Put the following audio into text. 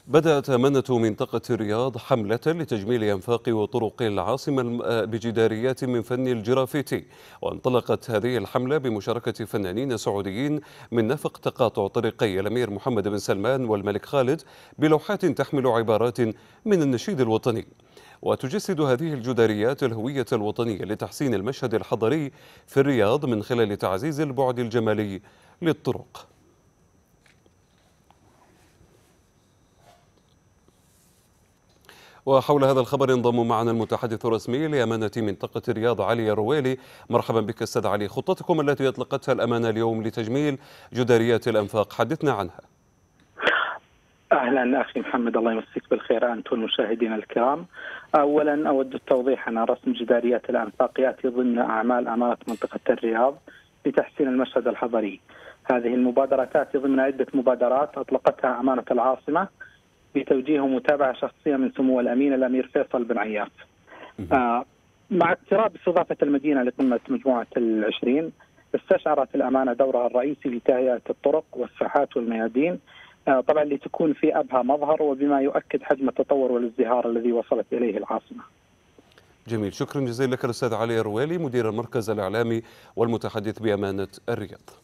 بدأت أمانة منطقة الرياض حملة لتجميل أنفاق وطرق العاصمة بجداريات من فن الجرافيتي. وانطلقت هذه الحملة بمشاركة فنانين سعوديين من نفق تقاطع طريقي الأمير محمد بن سلمان والملك خالد بلوحات تحمل عبارات من النشيد الوطني. وتجسد هذه الجداريات الهوية الوطنية لتحسين المشهد الحضري في الرياض من خلال تعزيز البعد الجمالي للطرق. وحول هذا الخبر ينضم معنا المتحدث الرسمي لأمانة منطقة الرياض علي الرويلي. مرحبا بك أستاذ علي. خطتكم التي أطلقتها الأمانة اليوم لتجميل جداريات الأنفاق، حدثنا عنها. أهلا أخي محمد، الله يمسيك بالخير أنت والمشاهدين الكرام. أولا أود التوضيح أن رسم جداريات الأنفاق يأتي ضمن أعمال أمانة منطقة الرياض لتحسين المشهد الحضري. هذه المبادرة تأتي ضمن عدة مبادرات أطلقتها أمانة العاصمة بتوجيه ومتابعة شخصية من سمو الأمين الأمير فيصل بن عياف. مع اقتراب استضافة المدينة لقمة مجموعة ال20 استشعرت الأمانة دورها الرئيسي في تهيئة الطرق والساحات والميادين، طبعا لتكون في أبهى مظهر وبما يؤكد حجم التطور والازدهار الذي وصلت إليه العاصمة. جميل، شكرا جزيلا لك الأستاذ علي الرويلي مدير المركز الإعلامي والمتحدث بأمانة الرياض.